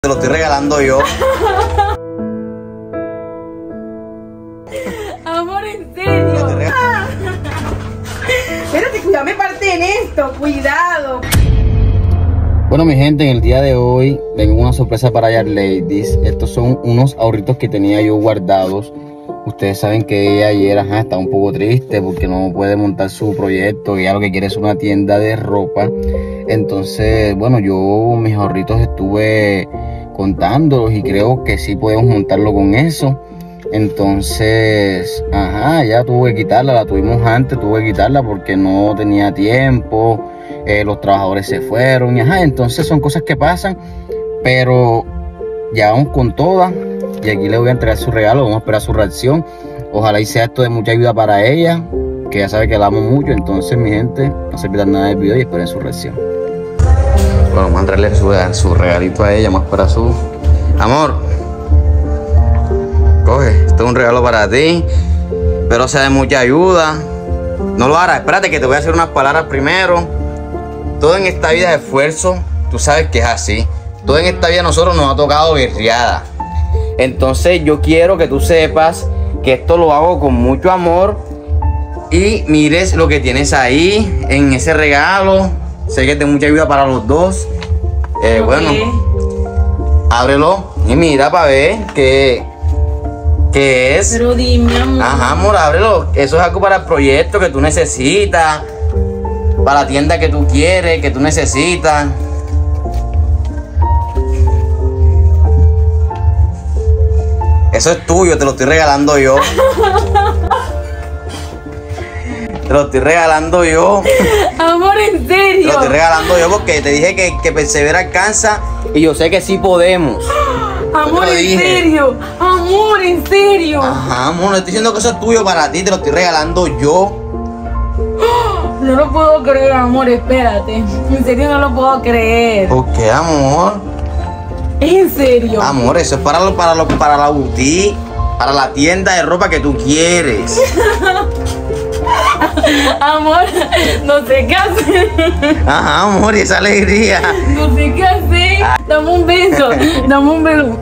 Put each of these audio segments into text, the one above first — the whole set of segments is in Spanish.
Te lo estoy regalando yo. Amor, en serio. Espérate, cuidado, me parte en esto, cuidado. Bueno, mi gente, en el día de hoy tengo una sorpresa para Yarleydis. Estos son unos ahorritos que tenía yo guardados. Ustedes saben que ella ayer está un poco triste porque no puede montar su proyecto. Ella lo que quiere es una tienda de ropa. Entonces, bueno, yo mis ahorritos estuve contándolos y creo que sí podemos montarlo con eso. Entonces, ya tuve que quitarla, la tuvimos antes, tuve que quitarla porque no tenía tiempo. Los trabajadores se fueron y entonces son cosas que pasan, pero ya vamos con todas y aquí le voy a entregar su regalo. Vamos a esperar su reacción. Ojalá y sea esto de mucha ayuda para ella, que ya sabe que la amo mucho. Entonces, mi gente, no se pierdan nada del video y esperen su reacción. Bueno, vamos a entregarle su regalito a ella. Vamos a esperar su... Amor, coge, esto es un regalo para ti, pero sea de mucha ayuda. No lo harás, espérate que te voy a hacer unas palabras primero. Todo en esta vida es esfuerzo, tú sabes que es así. Todo en esta vida a nosotros nos ha tocado berriada. Entonces yo quiero que tú sepas que esto lo hago con mucho amor. Y mires lo que tienes ahí en ese regalo. Sé que es de mucha ayuda para los dos. Bueno, ábrelo y mira para ver qué es. Pero dime, amor. Amor, ábrelo. Eso es algo para el proyecto que tú necesitas. Para la tienda que tú quieres, que tú necesitas. Eso es tuyo, te lo estoy regalando yo. Te lo estoy regalando yo. Amor, en serio. Te lo estoy regalando yo porque te dije que persevera alcanza y yo sé que sí podemos. Amor, en serio. Amor, en serio. Amor, no estoy diciendo que eso es tuyo para ti, te lo estoy regalando yo. No lo puedo creer, amor, espérate. En serio no lo puedo creer. ¿Por qué, amor? En serio. Amor, eso es para la boutique, para la tienda de ropa que tú quieres. Amor, no sé qué hacer. Amor, y esa alegría. No sé qué hacer. Dame un beso. Dame un beso.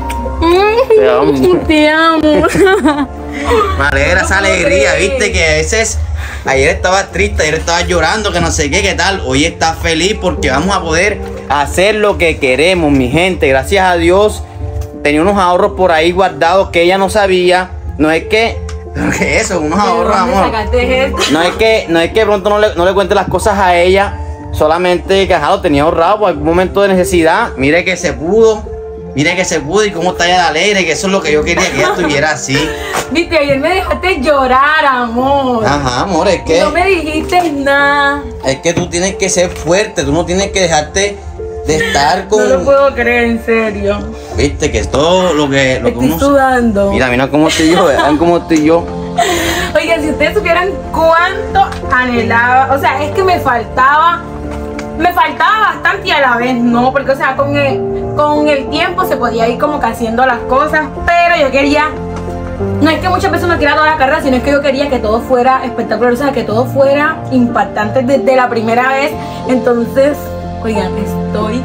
Te amo. Te amo. Me alegra esa alegría, viste que a veces ayer estabas triste, ayer estabas llorando, que no sé qué tal. Hoy estás feliz porque vamos a poder hacer lo que queremos, mi gente. Gracias a Dios tenía unos ahorros por ahí guardados que ella no sabía. No es que eso, unos ahorros, amor. No es que pronto no le cuente las cosas a ella, solamente que lo tenía ahorrado por algún momento de necesidad. Mire que se pudo. Mire que se pudo y cómo está ella de alegre, que eso es lo que yo quería, que ella estuviera así. Viste, ayer me dejaste llorar, amor. Amor, es que... No me dijiste nada. Es que tú tienes que ser fuerte, tú no tienes que dejarte de estar con... No lo puedo creer, en serio. Viste, que es todo lo que Estoy uno... sudando. Mira cómo estoy yo, vean cómo estoy yo. Oigan, si ustedes supieran cuánto anhelaba, o sea, es que me faltaba bastante y a la vez no, porque o sea, con el tiempo se podía ir como que haciendo las cosas, pero yo quería, no es que muchas veces uno quiera toda la carrera, sino es que yo quería que todo fuera espectacular, o sea, que todo fuera impactante desde la primera vez. Entonces, oigan, estoy...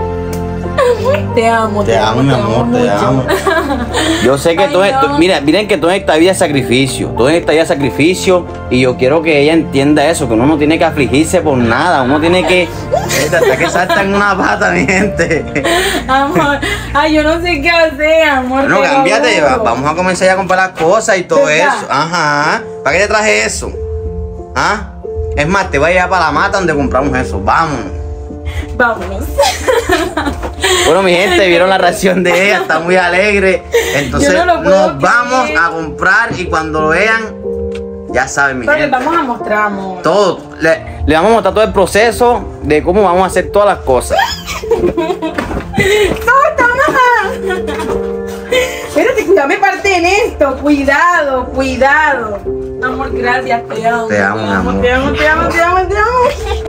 Te amo, mi amor, te amo. Yo sé que miren que todo en esta vida es sacrificio. Todo en esta vida es sacrificio. Y yo quiero que ella entienda eso, que uno no tiene que afligirse por nada. Uno tiene que... hasta que salta en una pata, mi gente. Amor, yo no sé qué hacer, amor. No, cámbiate, vamos a comenzar ya a comprar las cosas y todo eso. ¿Para qué te traje eso? Es más, te voy a llevar para la mata donde compramos eso. Vámonos. Bueno, mi gente, vieron la reacción de ella, está muy alegre. Entonces nos vamos a comprar y cuando lo vean, ya saben, mi gente. Les vamos a mostrar, amor. Todo, le vamos a mostrar todo el proceso de cómo vamos a hacer todas las cosas. ¡Corta, mamá! Espérate, cuidado, me parte en esto. Cuidado. Amor, gracias, te amo. Te amo, mi amor. Te amo.